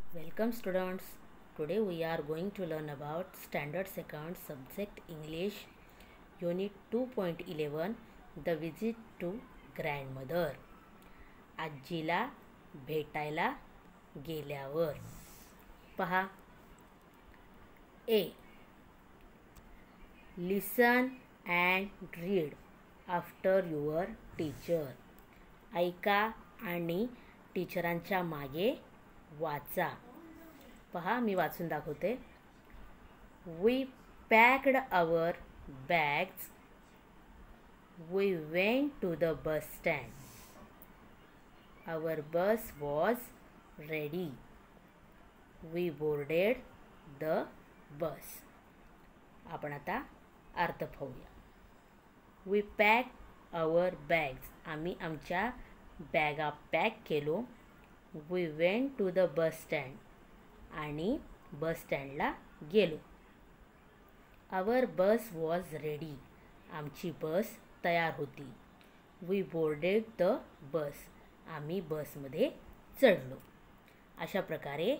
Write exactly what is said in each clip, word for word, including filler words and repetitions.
Welcome students. Today we are going to learn about Standard Second Subject English Unit two point eleven The Visit to Grandmother. आजीला भेटायला गेल्यावर. पहा. A. Listen and read after your teacher. ऐका आणि टीचरांच्या मागे वाचा. पहा मी वाचून दाखवते. We packed our bags. We went to the bus stand. Our bus was ready. We boarded the bus. आपण आता अर्थ पाहूया. We packed our bags. आम्ही आमच्या बॅगा पॅक केलो. We went to the bus stand. आणि बस स्टँडला गेलो. Our bus was ready. आमची बस तयार होती. We boarded the bus. आम्ही बसमध्ये चढलो. अशा प्रकारे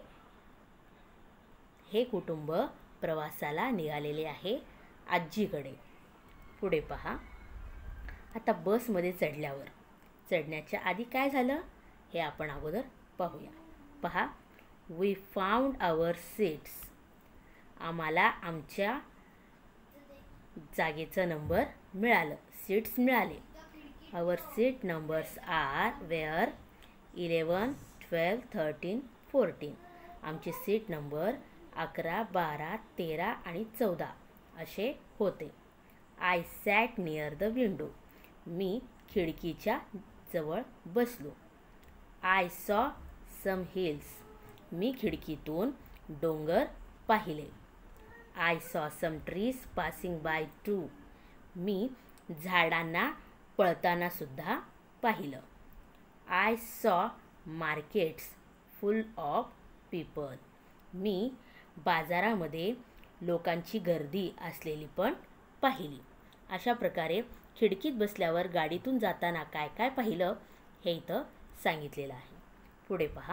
हे कुटुंब प्रवासाला निघालेले आहे आजीकडे. पुढे पहा. आता बसमध्ये चढल्यावर चढण्याच्या आधी काय झालं हे आपण अगोदर पाहूया. पहा. We found our seats. आम्हाला आमच्या जागेचा नंबर मिळालं. सीट्स मिळाले. Our seat numbers are were eleven, twelve, thirteen, fourteen. आमचे सीट नंबर अकरा, बारा, तेरा आणि चौदा असे होते. I sat near the window. मी खिडकीच्या जवळ बसलो. I saw some hills. मी खिडकीतून डोंगर पाहिले. I saw some trees passing by too. मी झाडांना पळताना सुद्धा पाहिलं. I saw markets full of people. मी बाजारामध्ये लोकांची गर्दी असलेली पण पाहिली. अशा प्रकारे खिडकीत बसल्यावर गाडीतून जाताना काय काय पाहिलं हे इथं सांगितलेलं आहे. पुढे पहा.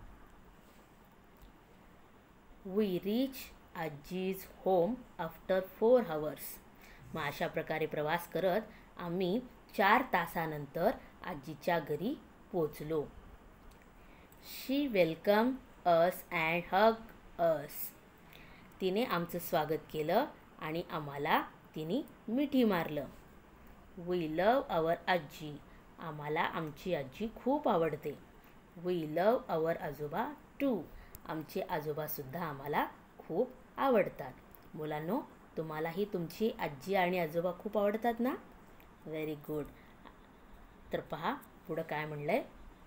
We reach आजीज होम आफ्टर फोर hours. मग अशा प्रकारे प्रवास करत आम्ही चार तासानंतर आजीच्या घरी पोचलो. She welcomed us and hugged us. तिने आमचं स्वागत केलं आणि आम्हाला तिने मिठी मारलं. We love our आजी. आम्हाला आमची आजी खूप आवडते. We love our आजोबा too. आमचे आजोबासुद्धा आम्हाला खूप आवडतात. मुलांनो, तुम्हालाही तुमची आजी आणि आजोबा खूप आवडतात ना? Very good. तर पहा पुढं काय म्हणलंय.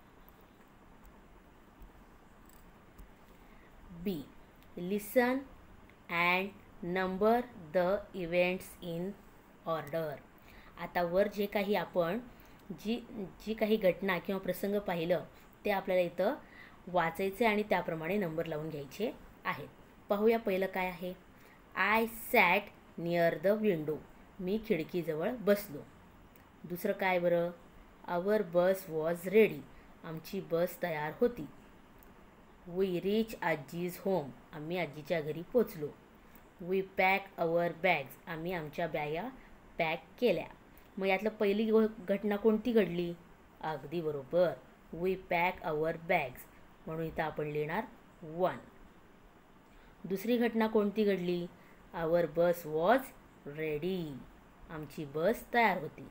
B. Listen and number the events in order. आता वर जे काही आपण जी जी काही घटना किंवा प्रसंग पाहिलं ते आपल्याला इथं वाचायचे आणि त्याप्रमाणे नंबर लावून घ्यायचे आहेत. पाहूया पहिलं काय आहे. I sat near the window. मी खिडकीजवळ बसलो. दुसरं काय बरं. Our bus was ready. आमची बस तयार होती. वी रीच आजीज होम. आम्ही आजीच्या घरी पोचलो. We pack our bags. आम्ही आमच्या बॅगा पॅक केल्या. मग यातलं पहिली घटना कोणती घडली. अगदी बरोबर. We pack our bags. म्हणून इथं आपण लिहिणार वन. दुसरी घटना कोणती घडली. Our bus was ready. आमची बस तयार होती.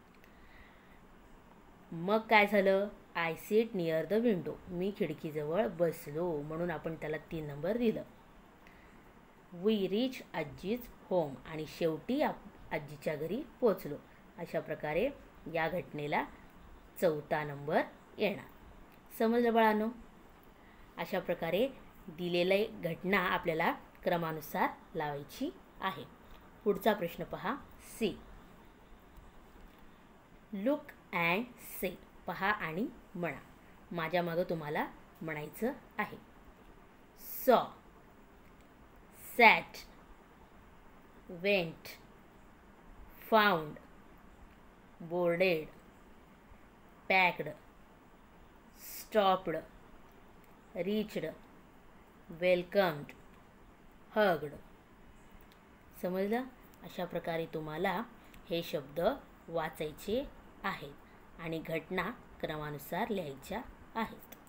मग काय झालं. I seat near the window. मी खिडकीजवळ बसलो म्हणून आपण त्याला तीन नंबर दिलं. वी रीच आजीज होम. आणि शेवटी आजीच्या घरी पोचलो. अशा प्रकारे या घटनेला चौथा नंबर येणार. समजलं बाळांनो. अशा प्रकारे दिलेली घटना आपल्याला क्रमानुसार लावायची आहे. पुढचा प्रश्न पहा. सी. Look and say. पहा आणि म्हणा. माझ्या मागं तुम्हाला म्हणायचं आहे. Saw, sat, went, found, boarded, packed, stopped, reached, welcomed, hugged. समजलं? अशा प्रकारे तुम्हाला हे शब्द वाचायचे आहेत आणि घटना क्रमानुसार लिहायच्या आहेत.